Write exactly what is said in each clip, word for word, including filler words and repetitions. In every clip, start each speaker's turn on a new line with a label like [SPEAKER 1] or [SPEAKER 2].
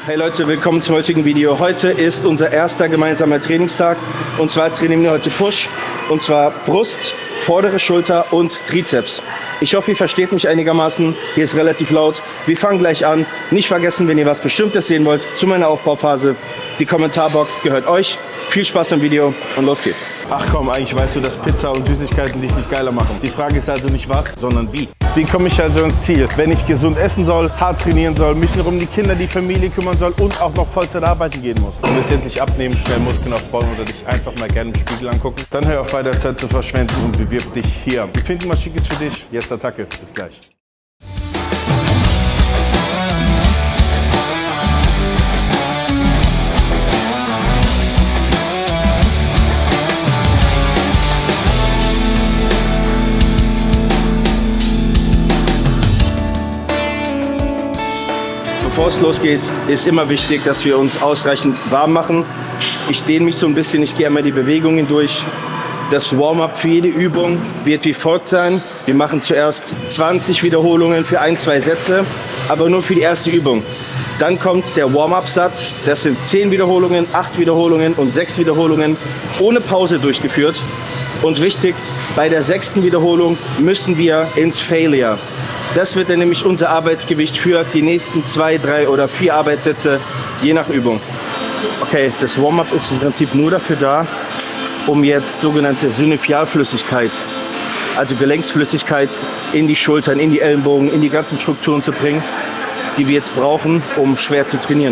[SPEAKER 1] Hey Leute, willkommen zum heutigen Video. Heute ist unser erster gemeinsamer Trainingstag und zwar trainieren wir heute Push und zwar Brust, vordere Schulter und Trizeps. Ich hoffe, ihr versteht mich einigermaßen. Hier ist relativ laut. Wir fangen gleich an. Nicht vergessen, wenn ihr was Bestimmtes sehen wollt zu meiner Aufbauphase, die Kommentarbox gehört euch. Viel Spaß beim Video und los geht's. Ach komm, eigentlich weißt du, dass Pizza und Süßigkeiten dich nicht geiler machen. Die Frage ist also nicht was, sondern wie. Wie komme ich also ins Ziel? Wenn ich gesund essen soll, hart trainieren soll, mich noch um die Kinder, die Familie kümmern soll und auch noch Vollzeit arbeiten gehen muss. Du willst endlich abnehmen, schnell Muskeln aufbauen oder dich einfach mal gerne im Spiegel angucken? Dann hör auf, weiter Zeit zu verschwenden und bewirb dich hier. Wir finden, was schick ist für dich. Jetzt Attacke. Bis gleich. Bevor es losgeht, ist immer wichtig, dass wir uns ausreichend warm machen. Ich dehne mich so ein bisschen, ich gehe einmal die Bewegungen durch. Das Warm-up für jede Übung wird wie folgt sein. Wir machen zuerst zwanzig Wiederholungen für ein, zwei Sätze, aber nur für die erste Übung. Dann kommt der Warm-up-Satz. Das sind zehn Wiederholungen, acht Wiederholungen und sechs Wiederholungen ohne Pause durchgeführt. Und wichtig, bei der sechsten Wiederholung müssen wir ins Failure. Das wird dann nämlich unser Arbeitsgewicht für die nächsten zwei, drei oder vier Arbeitssätze, je nach Übung. Okay, das Warm-up ist im Prinzip nur dafür da, um jetzt sogenannte Synovialflüssigkeit, also Gelenksflüssigkeit, in die Schultern, in die Ellenbogen, in die ganzen Strukturen zu bringen, die wir jetzt brauchen, um schwer zu trainieren.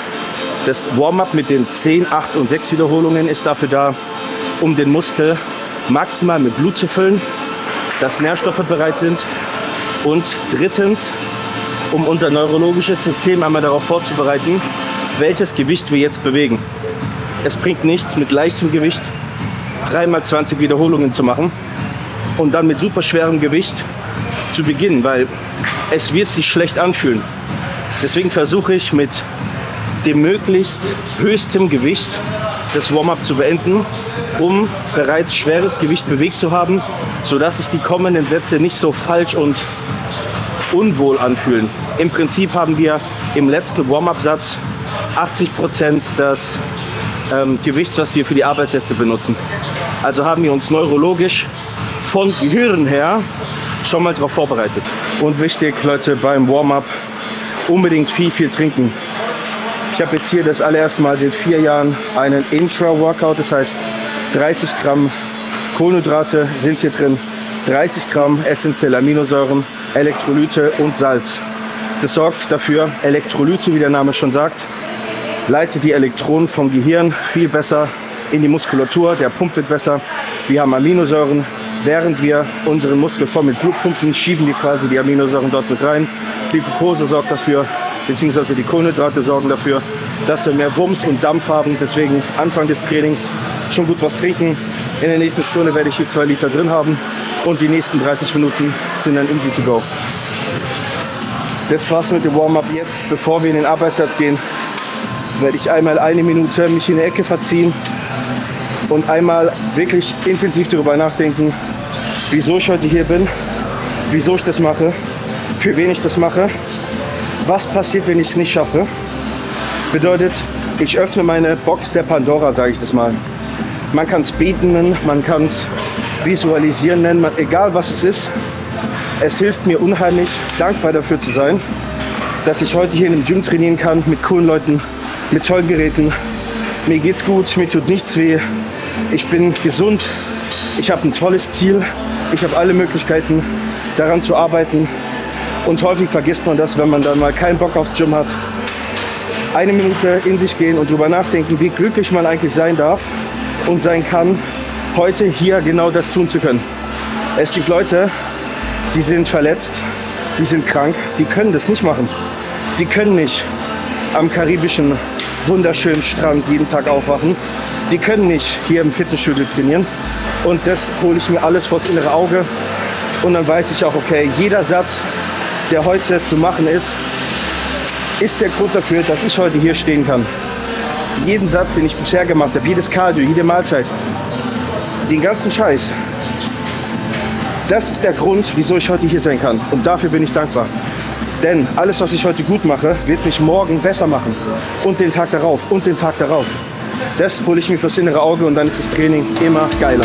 [SPEAKER 1] Das Warm-up mit den zehn, acht und sechs Wiederholungen ist dafür da, um den Muskel maximal mit Blut zu füllen, dass Nährstoffe bereit sind. Und drittens, um unser neurologisches System einmal darauf vorzubereiten, welches Gewicht wir jetzt bewegen. Es bringt nichts, mit leichtem Gewicht drei mal zwanzig Wiederholungen zu machen und dann mit super schwerem Gewicht zu beginnen, weil es wird sich schlecht anfühlen. Deswegen versuche ich mit dem möglichst höchstem Gewicht das Warm-up zu beenden, um bereits schweres Gewicht bewegt zu haben, sodass sich die kommenden Sätze nicht so falsch und unwohl anfühlen. Im Prinzip haben wir im letzten Warm-up-Satz achtzig Prozent des ähm, Gewichts, was wir für die Arbeitssätze benutzen. Also haben wir uns neurologisch von Gehirn her schon mal darauf vorbereitet. Und wichtig, Leute, beim Warm-up unbedingt viel, viel trinken. Ich habe jetzt hier das allererste Mal seit vier Jahren einen Intra-Workout, das heißt dreißig Gramm Kohlenhydrate sind hier drin, dreißig Gramm essentielle Aminosäuren, Elektrolyte und Salz. Das sorgt dafür, Elektrolyte, wie der Name schon sagt, leitet die Elektronen vom Gehirn viel besser in die Muskulatur, der Pump wird besser. Wir haben Aminosäuren, während wir unseren Muskel voll mit Blut pumpen, schieben wir quasi die Aminosäuren dort mit rein. Die Glucose sorgt dafür, beziehungsweise die Kohlenhydrate sorgen dafür, dass wir mehr Wumms und Dampf haben. Deswegen Anfang des Trainings schon gut was trinken. In der nächsten Stunde werde ich hier zwei Liter drin haben und die nächsten dreißig Minuten sind dann easy to go. Das war's mit dem Warm-up jetzt. Bevor wir in den Arbeitssatz gehen, werde ich einmal eine Minute mich in die Ecke verziehen und einmal wirklich intensiv darüber nachdenken, wieso ich heute hier bin, wieso ich das mache, für wen ich das mache. Was passiert, wenn ich es nicht schaffe? Bedeutet, ich öffne meine Box der Pandora, sage ich das mal. Man kann es beten nennen, man kann es visualisieren nennen, man, egal was es ist. Es hilft mir unheimlich, dankbar dafür zu sein, dass ich heute hier in einem Gym trainieren kann, mit coolen Leuten, mit tollen Geräten. Mir geht's gut, mir tut nichts weh. Ich bin gesund, ich habe ein tolles Ziel, ich habe alle Möglichkeiten, daran zu arbeiten. Und häufig vergisst man das, wenn man dann mal keinen Bock aufs Gym hat. Eine Minute in sich gehen und drüber nachdenken, wie glücklich man eigentlich sein darf und sein kann, heute hier genau das tun zu können. Es gibt Leute, die sind verletzt, die sind krank, die können das nicht machen. Die können nicht am karibischen wunderschönen Strand jeden Tag aufwachen. Die können nicht hier im Fitnessstudio trainieren. Und das hole ich mir alles vors innere Auge. Und dann weiß ich auch, okay, jeder Satz, der heute zu machen ist, ist der Grund dafür, dass ich heute hier stehen kann. Jeden Satz, den ich bisher gemacht habe, jedes Cardio, jede Mahlzeit, den ganzen Scheiß, das ist der Grund, wieso ich heute hier sein kann. Und dafür bin ich dankbar. Denn alles, was ich heute gut mache, wird mich morgen besser machen. Und den Tag darauf und den Tag darauf. Das hole ich mir fürs innere Auge und dann ist das Training immer geiler.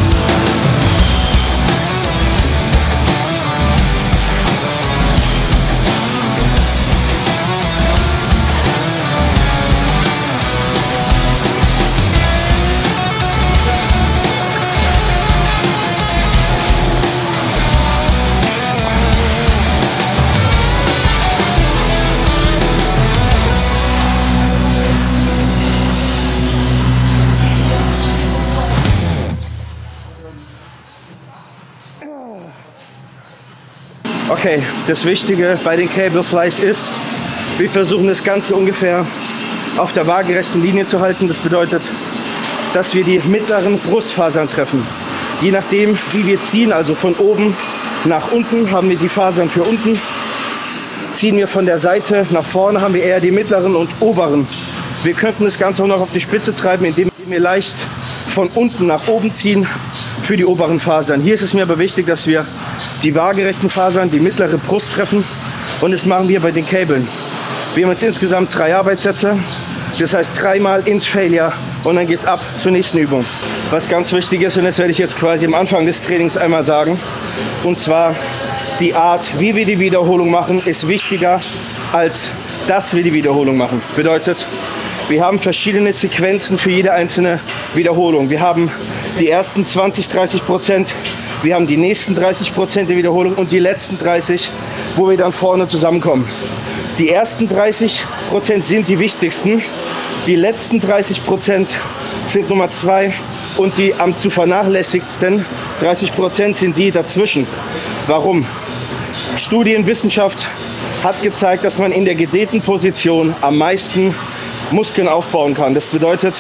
[SPEAKER 1] Okay, das Wichtige bei den Cable Flies ist, wir versuchen das Ganze ungefähr auf der waagerechten Linie zu halten. Das bedeutet, dass wir die mittleren Brustfasern treffen. Je nachdem, wie wir ziehen, also von oben nach unten, haben wir die Fasern für unten. Ziehen wir von der Seite nach vorne, haben wir eher die mittleren und oberen. Wir könnten das Ganze auch noch auf die Spitze treiben, indem wir leicht von unten nach oben ziehen für die oberen Fasern. Hier ist es mir aber wichtig, dass wir die waagerechten Fasern, die mittlere Brust treffen, und das machen wir bei den Cabeln. Wir haben jetzt insgesamt drei Arbeitssätze, das heißt dreimal ins Failure und dann geht's ab zur nächsten Übung. Was ganz wichtig ist, und das werde ich jetzt quasi am Anfang des Trainings einmal sagen, und zwar die Art, wie wir die Wiederholung machen, ist wichtiger als dass wir die Wiederholung machen. Bedeutet, wir haben verschiedene Sequenzen für jede einzelne Wiederholung. Wir haben die ersten zwanzig, dreißig Prozent, wir haben die nächsten dreißig Prozent der Wiederholung und die letzten dreißig, wo wir dann vorne zusammenkommen. Die ersten dreißig Prozent sind die wichtigsten, die letzten dreißig Prozent sind Nummer zwei und die am zu vernachlässigsten dreißig Prozent sind die dazwischen. Warum? Studienwissenschaft hat gezeigt, dass man in der gedehnten Position am meisten Muskeln aufbauen kann. Das bedeutet,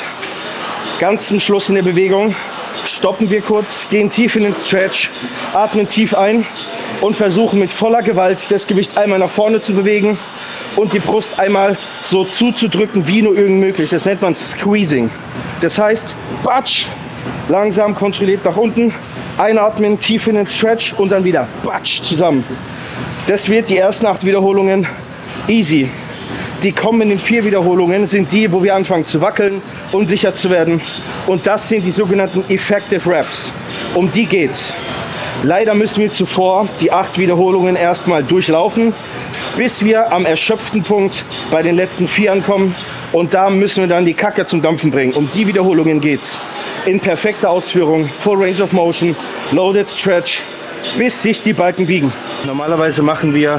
[SPEAKER 1] ganz zum Schluss in der Bewegung stoppen wir kurz, gehen tief in den Stretch, atmen tief ein und versuchen mit voller Gewalt das Gewicht einmal nach vorne zu bewegen und die Brust einmal so zuzudrücken, wie nur irgend möglich. Das nennt man Squeezing. Das heißt, batsch, langsam kontrolliert nach unten, einatmen, tief in den Stretch und dann wieder batsch zusammen. Das wird die ersten acht Wiederholungen easy. Die kommenden vier Wiederholungen sind die, wo wir anfangen zu wackeln, unsicher zu werden. Und das sind die sogenannten Effective Reps. Um die geht's. Leider müssen wir zuvor die acht Wiederholungen erstmal durchlaufen, bis wir am erschöpften Punkt bei den letzten vier ankommen. Und da müssen wir dann die Kacke zum Dampfen bringen. Um die Wiederholungen geht's. In perfekter Ausführung, Full Range of Motion, Loaded Stretch, bis sich die Balken biegen. Normalerweise machen wir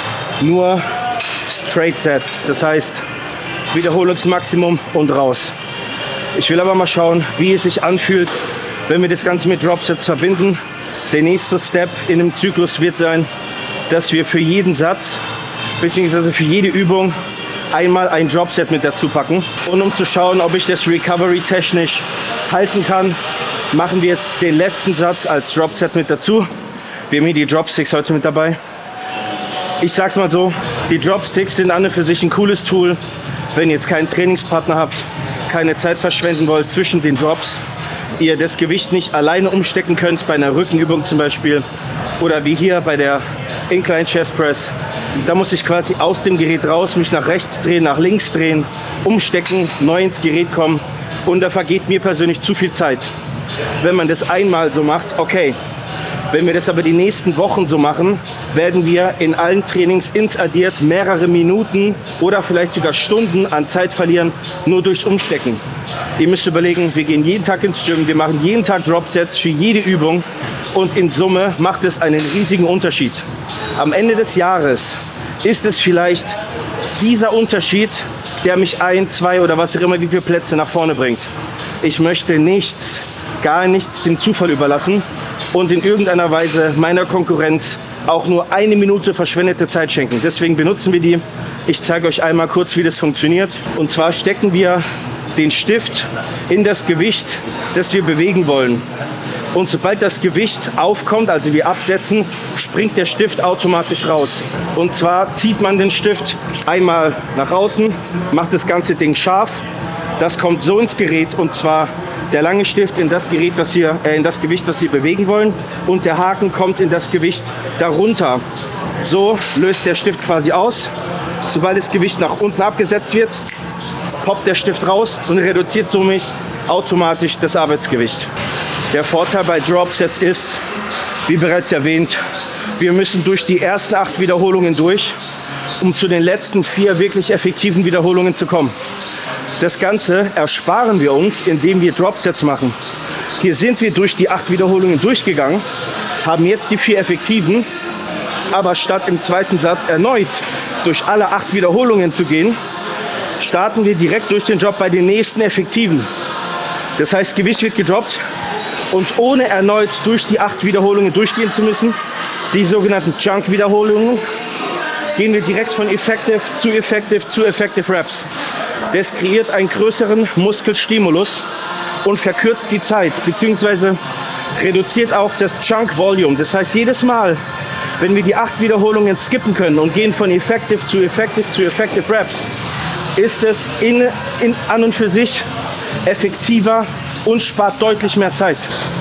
[SPEAKER 1] nur Straight Sets, das heißt Wiederholungsmaximum und raus. Ich will aber mal schauen, wie es sich anfühlt, wenn wir das Ganze mit Drop Sets verbinden. Der nächste Step in dem Zyklus wird sein, dass wir für jeden Satz bzw. für jede Übung einmal ein Drop Set mit dazu packen. Und um zu schauen, ob ich das Recovery technisch halten kann, machen wir jetzt den letzten Satz als Drop Set mit dazu. Wir haben hier die Dropsticks heute mit dabei. Ich sag's mal so, die Dropsticks sind an und für sich ein cooles Tool, wenn ihr jetzt keinen Trainingspartner habt, keine Zeit verschwenden wollt zwischen den Drops, ihr das Gewicht nicht alleine umstecken könnt, bei einer Rückenübung zum Beispiel, oder wie hier bei der Incline Chest Press. Da muss ich quasi aus dem Gerät raus, mich nach rechts drehen, nach links drehen, umstecken, neu ins Gerät kommen, und da vergeht mir persönlich zu viel Zeit. Wenn man das einmal so macht, okay. Wenn wir das aber die nächsten Wochen so machen, werden wir in allen Trainings ins addiert mehrere Minuten oder vielleicht sogar Stunden an Zeit verlieren, nur durchs Umstecken. Ihr müsst überlegen, wir gehen jeden Tag ins Gym, wir machen jeden Tag Dropsets für jede Übung und in Summe macht es einen riesigen Unterschied. Am Ende des Jahres ist es vielleicht dieser Unterschied, der mich ein, zwei oder was auch immer, wie viele Plätze nach vorne bringt. Ich möchte nichts, gar nichts dem Zufall überlassen und in irgendeiner Weise meiner Konkurrenz auch nur eine Minute verschwendete Zeit schenken. Deswegen benutzen wir die. Ich zeige euch einmal kurz, wie das funktioniert. Und zwar stecken wir den Stift in das Gewicht, das wir bewegen wollen. Und sobald das Gewicht aufkommt, also wir absetzen, springt der Stift automatisch raus. Und zwar zieht man den Stift einmal nach außen, macht das ganze Ding scharf. Das kommt so ins Gerät, und zwar der lange Stift in das Gerät, was wir, äh, in das Gewicht, was wir bewegen wollen, und der Haken kommt in das Gewicht darunter. So löst der Stift quasi aus. Sobald das Gewicht nach unten abgesetzt wird, poppt der Stift raus und reduziert somit automatisch das Arbeitsgewicht. Der Vorteil bei Dropsets ist, wie bereits erwähnt, wir müssen durch die ersten acht Wiederholungen durch, um zu den letzten vier wirklich effektiven Wiederholungen zu kommen. Das Ganze ersparen wir uns, indem wir Dropsets machen. Hier sind wir durch die acht Wiederholungen durchgegangen, haben jetzt die vier effektiven, aber statt im zweiten Satz erneut durch alle acht Wiederholungen zu gehen, starten wir direkt durch den Job bei den nächsten effektiven. Das heißt, Gewicht wird gedroppt und ohne erneut durch die acht Wiederholungen durchgehen zu müssen, die sogenannten Chunk-Wiederholungen, gehen wir direkt von Effective zu Effective zu Effective Reps. Das kreiert einen größeren Muskelstimulus und verkürzt die Zeit, beziehungsweise reduziert auch das Chunk-Volume. Das heißt, jedes Mal, wenn wir die acht Wiederholungen skippen können und gehen von Effective zu Effective zu Effective Reps, ist es in, in, an und für sich effektiver und spart deutlich mehr Zeit.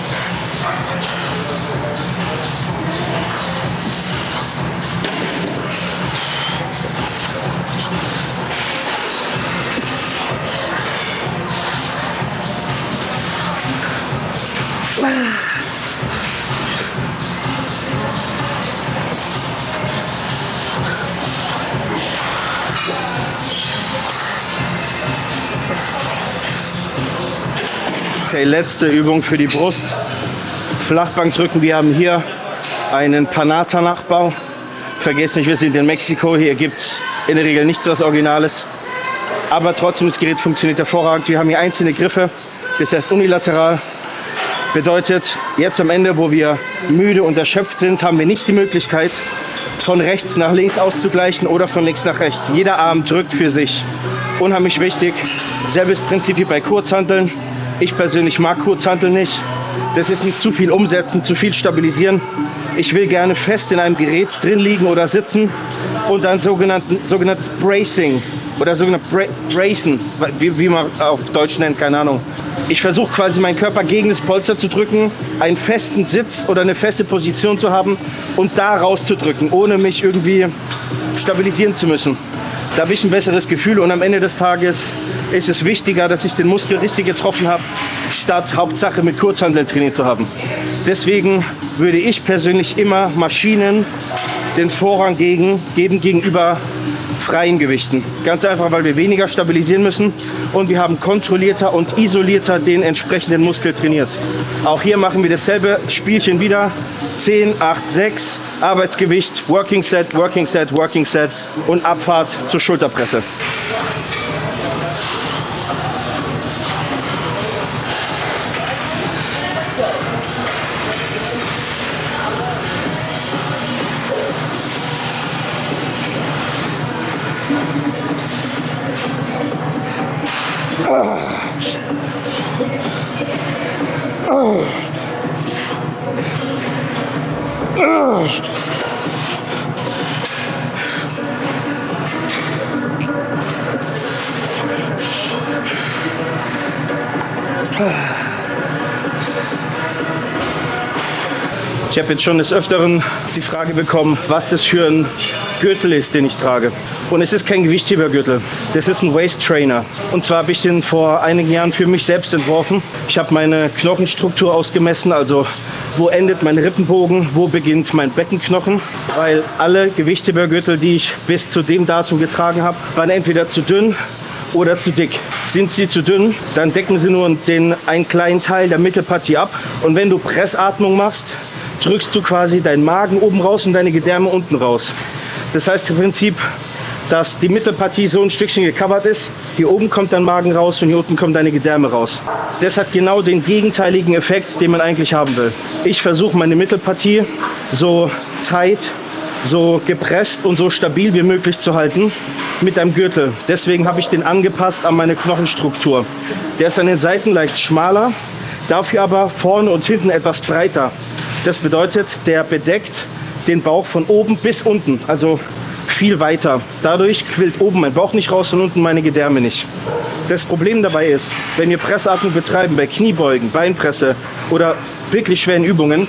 [SPEAKER 1] Okay, letzte Übung für die Brust. Flachbankdrücken. Wir haben hier einen Panata-Nachbau. Vergesst nicht, wir sind in Mexiko. Hier gibt es in der Regel nichts was Originales. Aber trotzdem, das Gerät funktioniert hervorragend. Wir haben hier einzelne Griffe. Das heißt unilateral. Bedeutet, jetzt am Ende, wo wir müde und erschöpft sind, haben wir nicht die Möglichkeit, von rechts nach links auszugleichen oder von links nach rechts. Jeder Arm drückt für sich. Unheimlich wichtig. Selbes Prinzip wie bei Kurzhanteln. Ich persönlich mag Kurzhanteln nicht. Das ist mit zu viel Umsetzen, zu viel Stabilisieren. Ich will gerne fest in einem Gerät drin liegen oder sitzen und dann sogenannten, sogenanntes Bracing oder sogenanntes Bra Bracen, wie, wie man auf Deutsch nennt, keine Ahnung. Ich versuche quasi meinen Körper gegen das Polster zu drücken, einen festen Sitz oder eine feste Position zu haben und da rauszudrücken, ohne mich irgendwie stabilisieren zu müssen. Da habe ich ein besseres Gefühl und am Ende des Tages ist es wichtiger, dass ich den Muskel richtig getroffen habe, statt Hauptsache mit Kurzhanteln trainiert zu haben. Deswegen würde ich persönlich immer Maschinen den Vorrang gegen, geben gegenüber freien Gewichten. Ganz einfach, weil wir weniger stabilisieren müssen und wir haben kontrollierter und isolierter den entsprechenden Muskel trainiert. Auch hier machen wir dasselbe Spielchen wieder. zehn, acht, sechs, Arbeitsgewicht, Working Set, Working Set, Working Set und Abfahrt zur Schulterpresse. Ich habe jetzt schon des Öfteren die Frage bekommen, was das für ein Gürtel ist, den ich trage. Und es ist kein Gewichthebergürtel, das ist ein Waist Trainer. Und zwar habe ich den vor einigen Jahren für mich selbst entworfen. Ich habe meine Knochenstruktur ausgemessen, also wo endet mein Rippenbogen, wo beginnt mein Beckenknochen. Weil alle Gewichthebergürtel, die ich bis zu dem Datum getragen habe, waren entweder zu dünn oder zu dick. Sind sie zu dünn, dann decken sie nur den, einen kleinen Teil der Mittelpartie ab. Und wenn du Pressatmung machst, drückst du quasi deinen Magen oben raus und deine Gedärme unten raus. Das heißt im Prinzip, dass die Mittelpartie so ein Stückchen gecovert ist. Hier oben kommt dein Magen raus und hier unten kommen deine Gedärme raus. Das hat genau den gegenteiligen Effekt, den man eigentlich haben will. Ich versuche meine Mittelpartie so tight, so gepresst und so stabil wie möglich zu halten mit einem Gürtel. Deswegen habe ich den angepasst an meine Knochenstruktur. Der ist an den Seiten leicht schmaler, dafür aber vorne und hinten etwas breiter. Das bedeutet, der bedeckt den Bauch von oben bis unten, also viel weiter. Dadurch quillt oben mein Bauch nicht raus und unten meine Gedärme nicht. Das Problem dabei ist, wenn wir Pressatmung betreiben bei Kniebeugen, Beinpresse oder wirklich schweren Übungen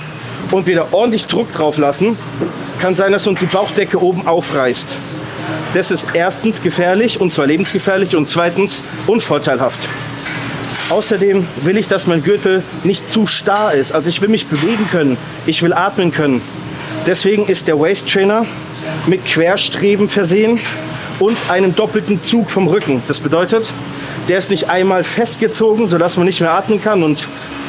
[SPEAKER 1] und wieder ordentlich Druck drauf lassen, kann sein, dass uns die Bauchdecke oben aufreißt. Das ist erstens gefährlich, und zwar lebensgefährlich, und zweitens unvorteilhaft. Außerdem will ich, dass mein Gürtel nicht zu starr ist. Also ich will mich bewegen können, ich will atmen können. Deswegen ist der Waist Trainer mit Querstreben versehen und einem doppelten Zug vom Rücken. Das bedeutet, der ist nicht einmal festgezogen, sodass man nicht mehr atmen kann und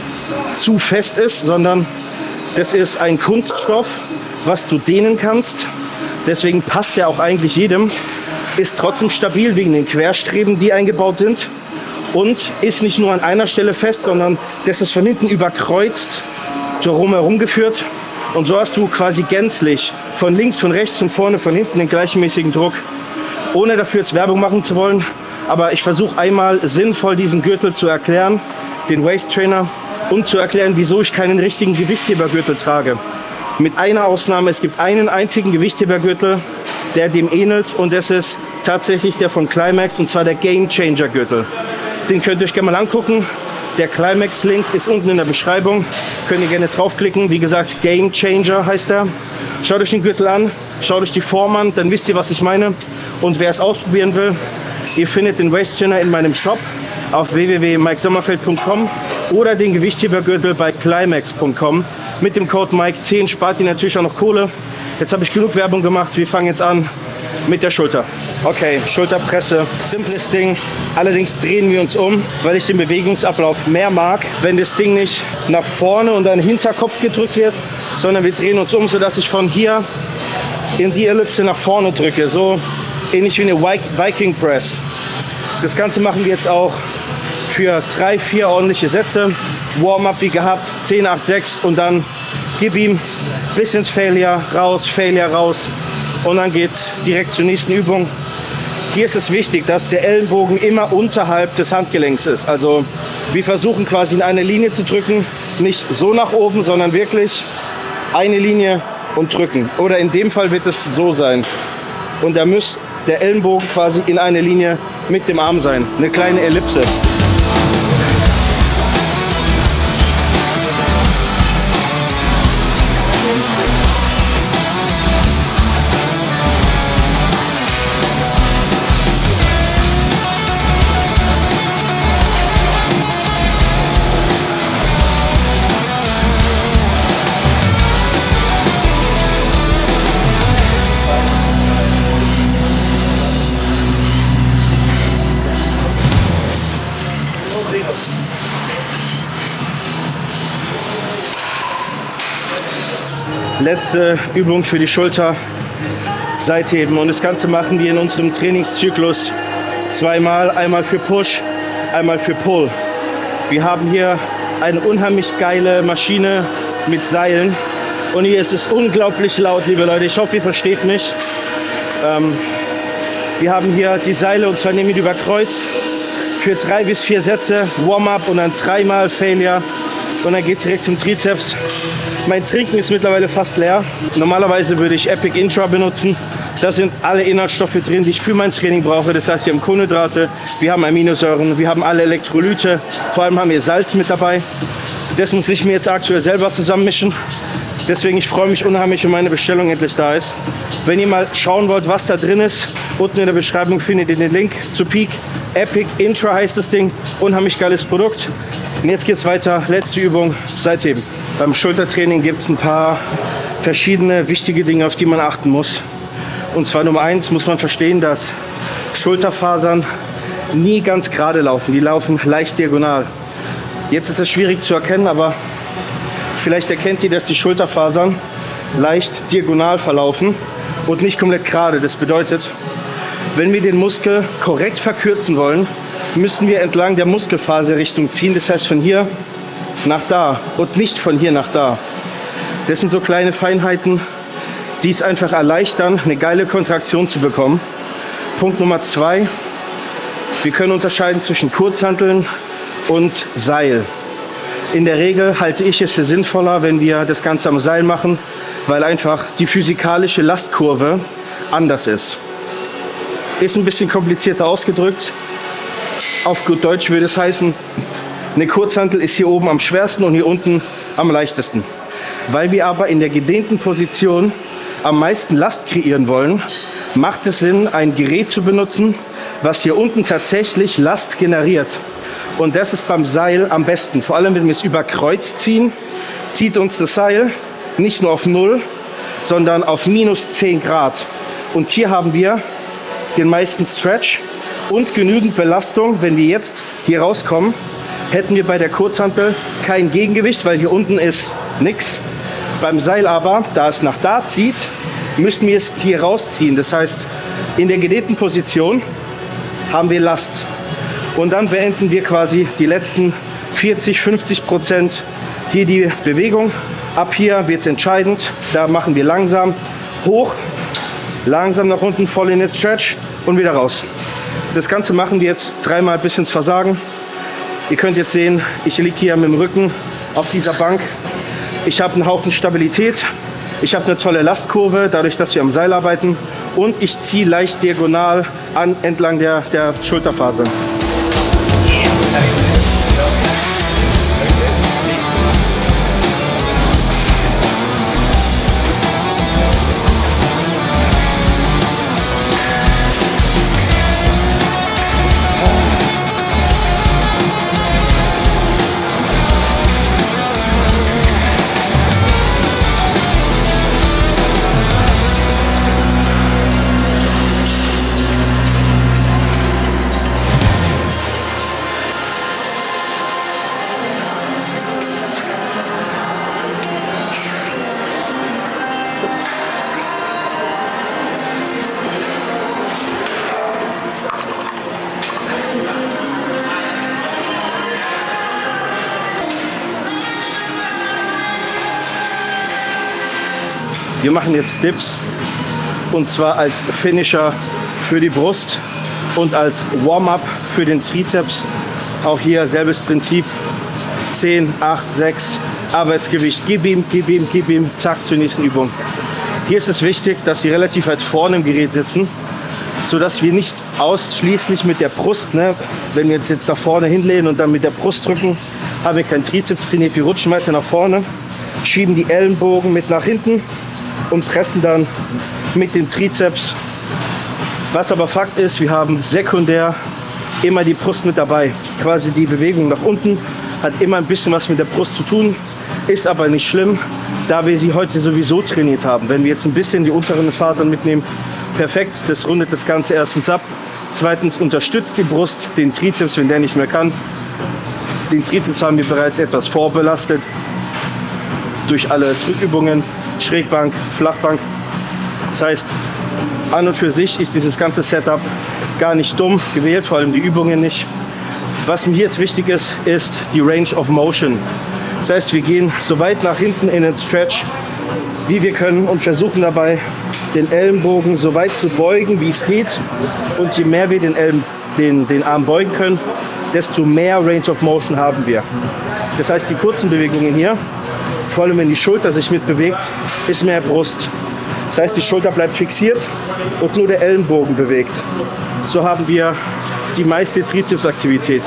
[SPEAKER 1] zu fest ist, sondern das ist ein Kunststoff, was du dehnen kannst. Deswegen passt der auch eigentlich jedem. Ist trotzdem stabil wegen den Querstreben, die eingebaut sind. Und ist nicht nur an einer Stelle fest, sondern das ist von hinten überkreuzt, drumherum geführt. Und so hast du quasi gänzlich von links, von rechts, von vorne, von hinten den gleichmäßigen Druck. Ohne dafür jetzt Werbung machen zu wollen. Aber ich versuche einmal sinnvoll diesen Gürtel zu erklären, den Waist Trainer, und zu erklären, wieso ich keinen richtigen Gewichthebergürtel trage. Mit einer Ausnahme: Es gibt einen einzigen Gewichthebergürtel, der dem ähnelt, und das ist tatsächlich der von Climax, und zwar der Game Changer Gürtel. Den könnt ihr euch gerne mal angucken. Der Climax-Link ist unten in der Beschreibung. Könnt ihr gerne draufklicken. Wie gesagt, Game Changer heißt er. Schaut euch den Gürtel an, schaut euch die Form an, dann wisst ihr, was ich meine. Und wer es ausprobieren will, ihr findet den Waist Trainer in meinem Shop auf w w w punkt mike sommerfeld punkt com oder den Gewichthebergürtel bei climax punkt com. Mit dem Code Mike zehn spart ihr natürlich auch noch Kohle. Jetzt habe ich genug Werbung gemacht. Wir fangen jetzt an mit der Schulter. Okay, Schulterpresse, simples Ding. Allerdings drehen wir uns um, weil ich den Bewegungsablauf mehr mag, wenn das Ding nicht nach vorne und an den Hinterkopf gedrückt wird, sondern wir drehen uns um, sodass ich von hier in die Ellipse nach vorne drücke. So ähnlich wie eine Viking Press. Das Ganze machen wir jetzt auch für drei, vier ordentliche Sätze. Warm-up wie gehabt, zehn, acht, sechs, und dann gib ihm bis ins Failure, raus, Failure, raus. Und dann geht es direkt zur nächsten Übung. Hier ist es wichtig, dass der Ellenbogen immer unterhalb des Handgelenks ist. Also wir versuchen quasi in eine Linie zu drücken, nicht so nach oben, sondern wirklich eine Linie und drücken. Oder in dem Fall wird es so sein. Und da muss der Ellenbogen quasi in eine Linie mit dem Arm sein. Eine kleine Ellipse. Letzte Übung für die Schulter, Seitheben. Und das Ganze machen wir in unserem Trainingszyklus zweimal. Einmal für Push, einmal für Pull. Wir haben hier eine unheimlich geile Maschine mit Seilen. Und hier ist es unglaublich laut, liebe Leute. Ich hoffe, ihr versteht mich. Ähm, wir haben hier die Seile, und zwar nehmen wir die über Kreuz für drei bis vier Sätze, Warm-up und dann dreimal Failure. Und dann geht es direkt zum Trizeps. Mein Trinken ist mittlerweile fast leer. Normalerweise würde ich Epic Intra benutzen. Da sind alle Inhaltsstoffe drin, die ich für mein Training brauche. Das heißt, wir haben Kohlenhydrate, wir haben Aminosäuren, wir haben alle Elektrolyte. Vor allem haben wir Salz mit dabei. Das muss ich mir jetzt aktuell selber zusammenmischen. Deswegen, ich freue mich unheimlich, wenn meine Bestellung endlich da ist. Wenn ihr mal schauen wollt, was da drin ist, unten in der Beschreibung findet ihr den Link zu Peak. Epic Intra heißt das Ding. Unheimlich geiles Produkt. Und jetzt geht's weiter. Letzte Übung, Seitheben. Beim Schultertraining gibt es ein paar verschiedene wichtige Dinge, auf die man achten muss. Und zwar Nummer eins muss man verstehen, dass Schulterfasern nie ganz gerade laufen. Die laufen leicht diagonal. Jetzt ist es schwierig zu erkennen, aber vielleicht erkennt ihr, dass die Schulterfasern leicht diagonal verlaufen und nicht komplett gerade. Das bedeutet, wenn wir den Muskel korrekt verkürzen wollen, müssen wir entlang der Muskelfaserrichtung ziehen. Das heißt von hier nach da und nicht von hier nach da. Das sind so kleine Feinheiten, die es einfach erleichtern, eine geile Kontraktion zu bekommen. Punkt Nummer zwei. Wir können unterscheiden zwischen Kurzhanteln und Seil. In der Regel halte ich es für sinnvoller, wenn wir das Ganze am Seil machen, weil einfach die physikalische Lastkurve anders ist. Ist ein bisschen komplizierter ausgedrückt. Auf gut Deutsch würde es heißen, eine Kurzhantel ist hier oben am schwersten und hier unten am leichtesten. Weil wir aber in der gedehnten Position am meisten Last kreieren wollen, macht es Sinn, ein Gerät zu benutzen, was hier unten tatsächlich Last generiert. Und das ist beim Seil am besten. Vor allem, wenn wir es über Kreuz ziehen, zieht uns das Seil nicht nur auf null, sondern auf minus zehn Grad. Und hier haben wir den meisten Stretch und genügend Belastung. Wenn wir jetzt hier rauskommen, hätten wir bei der Kurzhantel kein Gegengewicht, weil hier unten ist nichts. Beim Seil aber, da es nach da zieht, müssen wir es hier rausziehen. Das heißt, in der gedehnten Position haben wir Last. Und dann beenden wir quasi die letzten vierzig, fünfzig Prozent hier die Bewegung. Ab hier wird es entscheidend. Da machen wir langsam hoch, langsam nach unten, voll in den Stretch und wieder raus. Das Ganze machen wir jetzt dreimal bis ins Versagen. Ihr könnt jetzt sehen, ich liege hier mit dem Rücken auf dieser Bank. Ich habe einen Haufen Stabilität. Ich habe eine tolle Lastkurve, dadurch, dass wir am Seil arbeiten. Und ich ziehe leicht diagonal an, entlang der, der Schulterphase. Wir machen jetzt Dips und zwar als Finisher für die Brust und als Warm-up für den Trizeps. Auch hier selbes Prinzip, zehn, acht, sechs, Arbeitsgewicht, gib ihm, gib ihm, gib ihm, zack, zur nächsten Übung. Hier ist es wichtig, dass Sie relativ weit vorne im Gerät sitzen, sodass wir nicht ausschließlich mit der Brust, ne, wenn wir uns jetzt da vorne hinlehnen und dann mit der Brust drücken, haben wir keinen Trizeps trainiert, wir rutschen weiter nach vorne, schieben die Ellenbogen mit nach hinten und pressen dann mit den Trizeps. Was aber Fakt ist, wir haben sekundär immer die Brust mit dabei. Quasi die Bewegung nach unten hat immer ein bisschen was mit der Brust zu tun, ist aber nicht schlimm, da wir sie heute sowieso trainiert haben. Wenn wir jetzt ein bisschen die unteren Fasern mitnehmen, perfekt, das rundet das Ganze erstens ab. Zweitens unterstützt die Brust den Trizeps, wenn der nicht mehr kann. Den Trizeps haben wir bereits etwas vorbelastet durch alle Drückübungen, Schrägbank, Flachbank. Das heißt, an und für sich ist dieses ganze Setup gar nicht dumm gewählt, vor allem die Übungen nicht. Was mir jetzt wichtig ist, ist die Range of Motion. Das heißt, wir gehen so weit nach hinten in den Stretch, wie wir können und versuchen dabei, den Ellenbogen so weit zu beugen, wie es geht. Und je mehr wir den, Ellen, den, den Arm beugen können, desto mehr Range of Motion haben wir. Das heißt, die kurzen Bewegungen hier, vor allem wenn die Schulter sich mitbewegt, ist mehr Brust. Das heißt, die Schulter bleibt fixiert und nur der Ellenbogen bewegt. So haben wir die meiste Trizepsaktivität.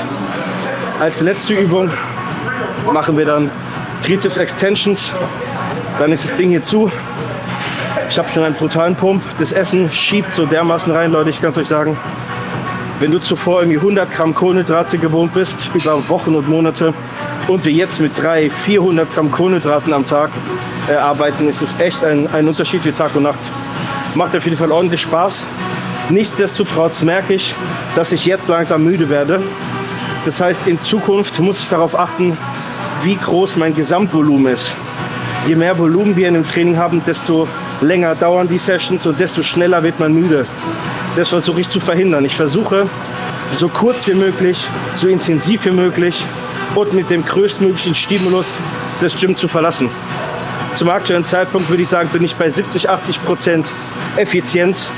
[SPEAKER 1] Als letzte Übung machen wir dann Trizeps Extensions. Dann ist das Ding hier zu. Ich habe schon einen brutalen Pump. Das Essen schiebt so dermaßen rein, Leute, ich kann es euch sagen. Wenn du zuvor irgendwie hundert Gramm Kohlenhydrate gewohnt bist, über Wochen und Monate, und wir jetzt mit dreihundert, vierhundert Gramm Kohlenhydraten am Tag äh, arbeiten, ist es echt ein, ein Unterschied wie Tag und Nacht. Macht auf jeden Fall ordentlich Spaß. Nichtsdestotrotz merke ich, dass ich jetzt langsam müde werde. Das heißt, in Zukunft muss ich darauf achten, wie groß mein Gesamtvolumen ist. Je mehr Volumen wir in dem Training haben, desto länger dauern die Sessions und desto schneller wird man müde. Das versuche ich zu verhindern. Ich versuche, so kurz wie möglich, so intensiv wie möglich und mit dem größtmöglichen Stimulus das Gym zu verlassen. Zum aktuellen Zeitpunkt würde ich sagen, bin ich bei siebzig, achtzig Prozent Effizienz.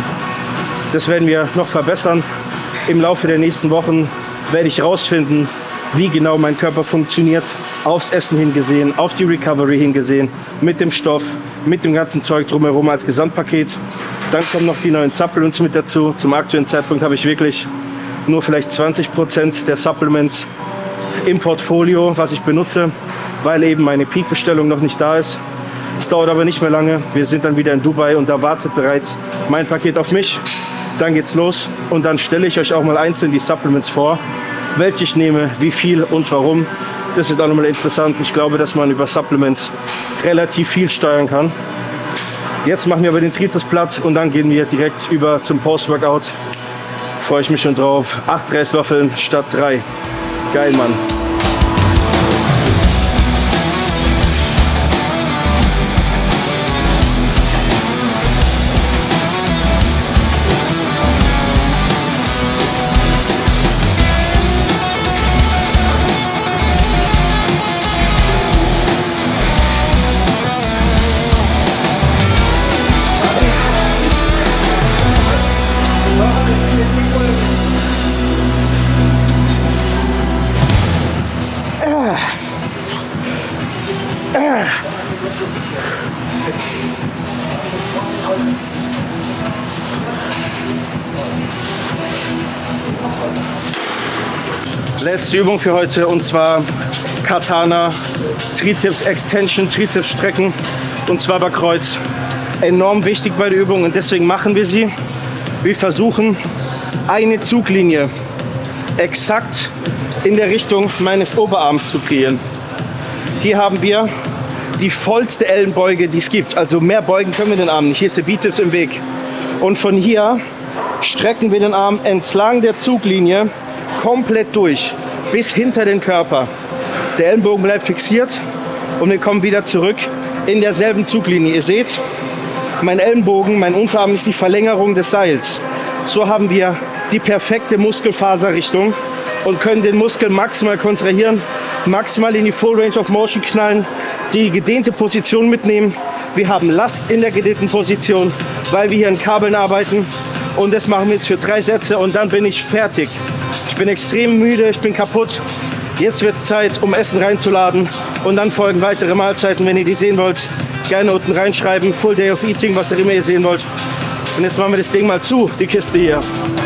[SPEAKER 1] Das werden wir noch verbessern. Im Laufe der nächsten Wochen werde ich herausfinden, wie genau mein Körper funktioniert, aufs Essen hingesehen, auf die Recovery hingesehen, mit dem Stoff, mit dem ganzen Zeug drumherum als Gesamtpaket. Dann kommen noch die neuen Supplements mit dazu. Zum aktuellen Zeitpunkt habe ich wirklich nur vielleicht zwanzig Prozent der Supplements im Portfolio, was ich benutze. weil eben meine Peak-Bestellung noch nicht da ist. Es dauert aber nicht mehr lange. Wir sind dann wieder in Dubai und da wartet bereits mein Paket auf mich. Dann geht's los und dann stelle ich euch auch mal einzeln die Supplements vor, welche ich nehme, wie viel und warum. Das wird auch nochmal interessant. Ich glaube, dass man über Supplements relativ viel steuern kann. Jetzt machen wir aber den Trizeps platt und dann gehen wir direkt über zum Post-Workout. Freue ich mich schon drauf. Acht Reiswaffeln statt drei. Geil, Mann. Letzte Übung für heute und zwar Katana, Trizeps Extension, Trizeps Strecken und zwar bei Kreuz. Enorm wichtig bei der Übung und deswegen machen wir sie. Wir versuchen eine Zuglinie exakt in der Richtung meines Oberarms zu kreieren. Hier haben wir die vollste Ellenbeuge, die es gibt. Also mehr beugen können wir den Arm nicht. Hier ist der Bizeps im Weg. Und von hier strecken wir den Arm entlang der Zuglinie komplett durch, bis hinter den Körper. Der Ellenbogen bleibt fixiert und wir kommen wieder zurück in derselben Zuglinie. Ihr seht, mein Ellenbogen, mein Unterarm ist die Verlängerung des Seils. So haben wir die perfekte Muskelfaserrichtung und können den Muskel maximal kontrahieren, maximal in die Full Range of Motion knallen, die gedehnte Position mitnehmen. Wir haben Last in der gedehnten Position, weil wir hier in Kabeln arbeiten. Und das machen wir jetzt für drei Sätze und dann bin ich fertig. Ich bin extrem müde, ich bin kaputt. Jetzt wird es Zeit, um Essen reinzuladen. Und dann folgen weitere Mahlzeiten, wenn ihr die sehen wollt. Gerne unten reinschreiben, Full Day of Eating, was auch immer ihr sehen wollt. Und jetzt machen wir das Ding mal zu, die Kiste hier.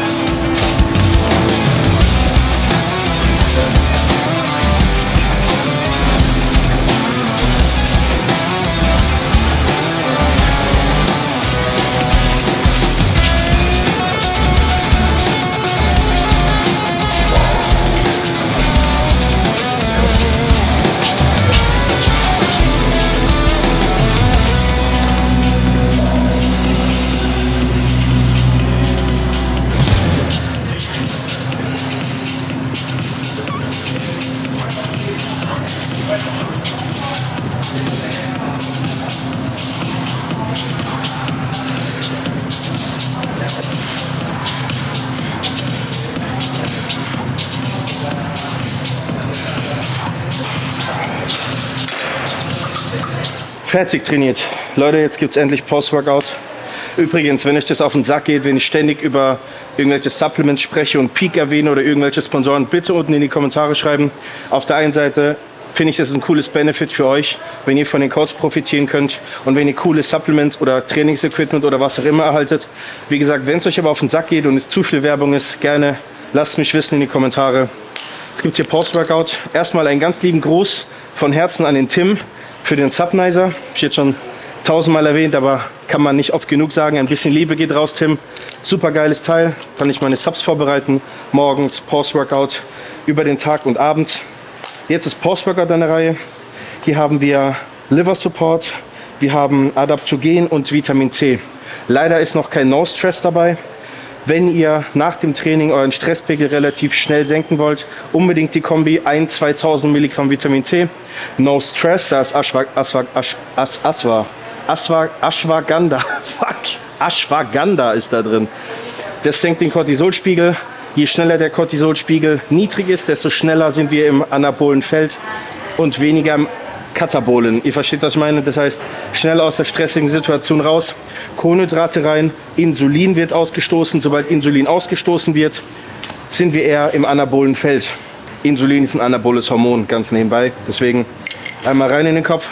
[SPEAKER 1] Fertig trainiert. Leute, jetzt gibt es endlich Post-Workout. Übrigens, wenn euch das auf den Sack geht, wenn ich ständig über irgendwelche Supplements spreche und Peak erwähne oder irgendwelche Sponsoren, bitte unten in die Kommentare schreiben. Auf der einen Seite finde ich, das ist ein cooles Benefit für euch, wenn ihr von den Codes profitieren könnt und wenn ihr coole Supplements oder Trainingsequipment oder was auch immer erhaltet. Wie gesagt, wenn es euch aber auf den Sack geht und es zu viel Werbung ist, gerne lasst mich wissen in die Kommentare. Es gibt hier Post-Workout. Erstmal einen ganz lieben Gruß von Herzen an den Tim für den Subnizer. Habe ich jetzt schon tausendmal erwähnt, aber kann man nicht oft genug sagen. Ein bisschen Liebe geht raus, Tim. Super geiles Teil. Kann ich meine Subs vorbereiten. Morgens, Post-Workout, über den Tag und Abend. Jetzt ist Post-Workout an der Reihe. Hier haben wir Liver Support, wir haben Adaptogen und Vitamin C. Leider ist noch kein No Stress dabei. Wenn ihr nach dem Training euren Stresspegel relativ schnell senken wollt, unbedingt die Kombi ein bis zweitausend Milligramm Vitamin C. No Stress, da ist Ashwa, Ashwa, Ash, Ash, Ashwa, Ashwa, Ashwagandha. Fuck, Ashwagandha ist da drin. Das senkt den Cortisolspiegel. Je schneller der Cortisolspiegel niedrig ist, desto schneller sind wir im anabolen Feld und weniger im Katabolen. Ihr versteht, was ich meine? Das heißt, schnell aus der stressigen Situation raus, Kohlenhydrate rein, Insulin wird ausgestoßen. Sobald Insulin ausgestoßen wird, sind wir eher im anabolen Feld. Insulin ist ein anaboles Hormon, ganz nebenbei. Deswegen einmal rein in den Kopf.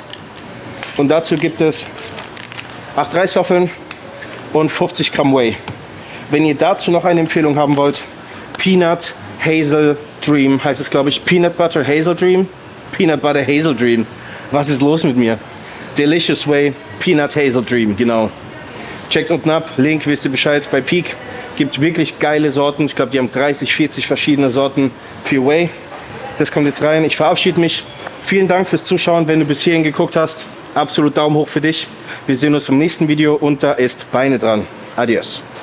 [SPEAKER 1] Und dazu gibt es acht Reiswaffeln und fünfzig Gramm Whey. Wenn ihr dazu noch eine Empfehlung haben wollt, Peanut Hazel Dream heißt es, glaube ich. Peanut Butter Hazel Dream. Peanut Butter Hazel Dream. Was ist los mit mir? Delicious Way Peanut Hazel Dream, genau. Checkt unten ab, Link, wisst ihr Bescheid, bei Peak. Gibt wirklich geile Sorten. Ich glaube, die haben dreißig, vierzig verschiedene Sorten für Whey. Das kommt jetzt rein. Ich verabschiede mich. Vielen Dank fürs Zuschauen, wenn du bis hierhin geguckt hast. Absolut Daumen hoch für dich. Wir sehen uns beim nächsten Video und da ist Beine dran. Adios.